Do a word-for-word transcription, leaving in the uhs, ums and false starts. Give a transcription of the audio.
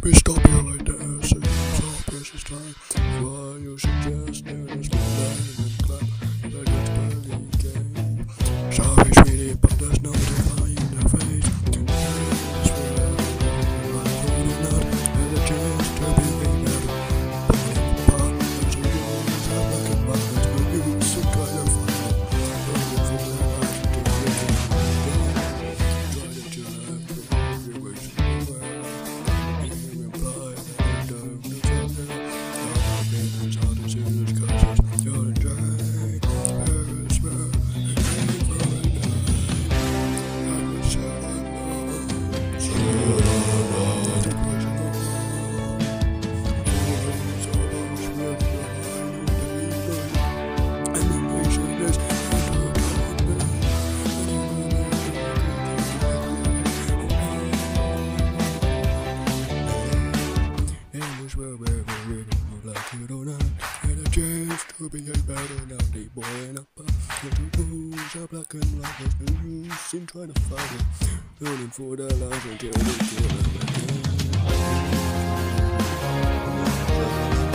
me stop you right there, so so precious time. Why you suggest there's no land and clap, but it's barely game. Sorry, sweetie, but there's no defying the face. Yes, we're not holding out, there's a chance to be made out of. But there's a rules, I'm looking back, it's with you, some kind of fun. Looking for the light to get you. Try to chill out, you're wasting your way. To be a better now, the boy and up. The rules are black and white, there's no use in trying to fight it. Running for their lives until they kill them again.